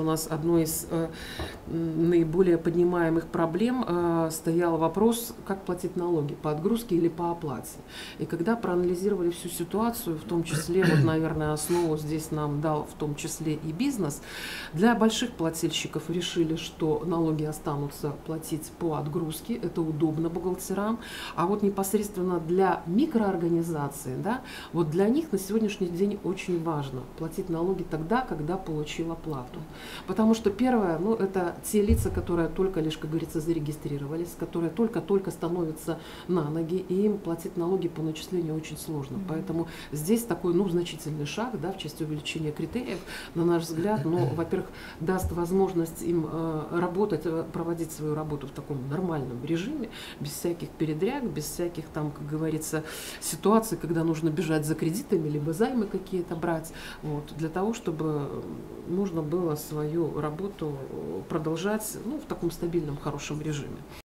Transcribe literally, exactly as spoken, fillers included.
у нас одной из э, наиболее поднимаемых проблем э, стоял вопрос, как платить налоги, по отгрузке или по оплате. И когда проанализировали всю ситуацию, в том числе, вот, наверное, основу здесь нам дал в том числе и бизнес, для больших плательщиков решили, что налоги останутся платить по отгрузке, это удобно бухгалтерам, а вот непосредственно для микроорганизаций, да, вот для них на сегодняшний день очень важно платить налоги тогда, когда получил оплату. Потому что первое, ну, это те лица, которые только лишь, как говорится, зарегистрировались, которые только-только становятся на ноги, и им платить налоги по начислению очень сложно. Mm-hmm. Поэтому здесь такой, ну, значительный шаг, да, в части увеличения критериев, на наш взгляд, ну, во-первых, даст возможность им э, работать, проводить свою работу в таком нормальном режиме, без всяких передряг, без всяких там, как говорится, ситуаций, когда нужно бежать за кредитами, либо займы какие-то брать, вот, для того, чтобы можно было свою работу продолжать, ну, в таком стабильном, хорошем режиме.